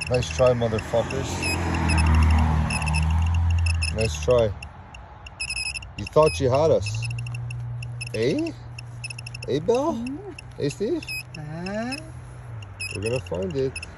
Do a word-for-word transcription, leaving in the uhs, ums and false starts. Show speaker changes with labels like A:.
A: Nice try, motherfuckers. Nice try. You thought you had us. Eh? Hey, Belle?
B: Mm.
A: Hey, Steve?
B: Uh.
A: We're gonna find it.